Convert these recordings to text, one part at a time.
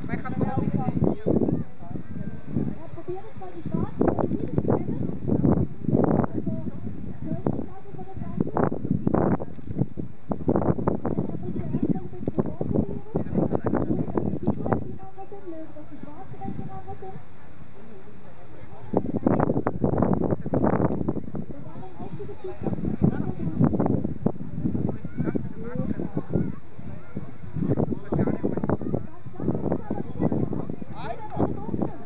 Weil gerade was ich sehe hier. Ja, probier das mal die Start, das ist nicht keine. Also, Kirchenflagge von der Seite. Da musst du erst mal ein bisschen vorprobieren. Nee, da muss dann einer Legen, stehen. dass die Pickel recht ineinander sind, legen, dass die Schwarzen recht ineinander sind. Da war ein richtiges Pickel. Übrigens krass, wenn du magst, kannst du uns sonst heute gar nicht meistens fahren. Das ist aber nicht erklärt. Jeder kann es umgehen.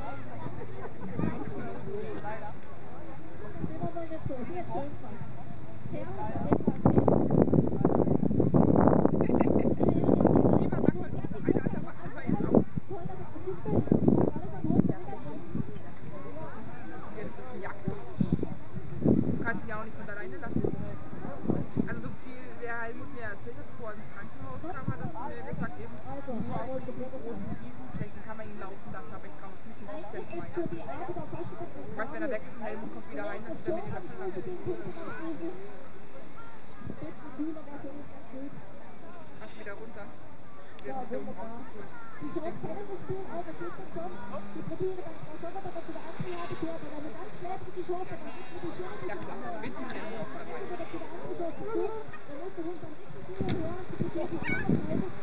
Das ist immer mal nicht so. Hier, schön fast. Herrlich, an dem Tag sehen. Lieber sag mal, so eine Alter, mach das mal jetzt aus. Toll, dass es siehst du, ich lag alles am Hund, damit er dran. Ja, das ist ein Jagdhund. Du kannst ihn ja auch nicht von alleine lassen. Also so viel, der Helmut mir erzählt hat, bevor er ins Krankenhaus kam, hat er zu mir gesagt, eben, Also, nicht auf jawohl, diesen probier das großen mal. Riesenflächen kann man ihn laufen lassen, aber ich draußen nicht in Eigentlich 10 ist Meter. für die Arbeit am besten mit Ich weiß, wenn er weg ist und Helmut kommt wieder rein, dann zieht er mir den Löffel ran. Hast du wieder runter. Wir haben Ja, dich da unten wunderbar. rausgeholt. Die Schrift kennen das Spiel auch, das geht dann schon. Die probieren dann auch schon, wenn man zu der anderen Lage fährt, aber wenn man ganz klebrig ist, dann gibt man die Schere Ja nicht klar, an. Windrennen ist dabei. Wenn man zu der anderen Schrift versucht, dann muss der Hund dann richtig hinterher, die probieren die anderen Teile.